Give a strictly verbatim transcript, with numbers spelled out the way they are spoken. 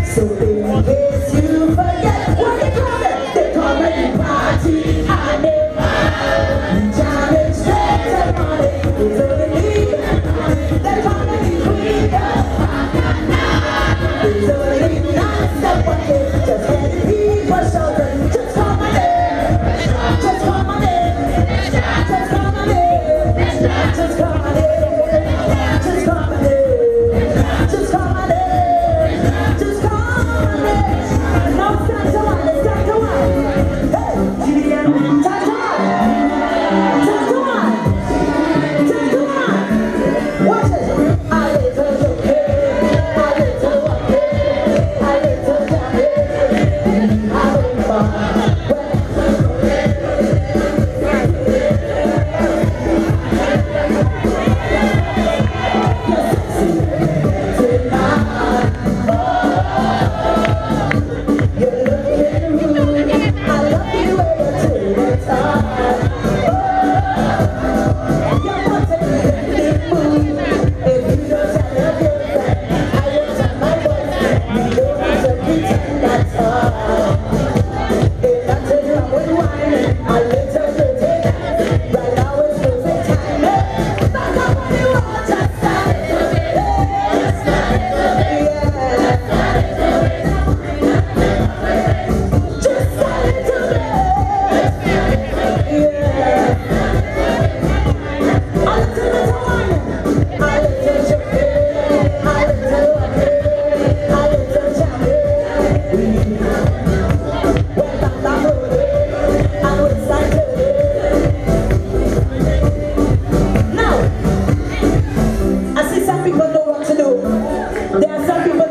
So in case you forget what they call it, they call it party and they we challenge straight on it. It's only me. They call it freedom. It's only non-stop walking. Just let the people shouting. Just call my name. Just call my name. Just call my name. Just call my name. Just call my name. Just call my name. Just call my name. Now stand to one. Let's stand to one. Hey, Julian, stand to one. Stand to one. Stand to one. Watch it. I little jockey, I little jockey, I little jockey. I went far. There are some people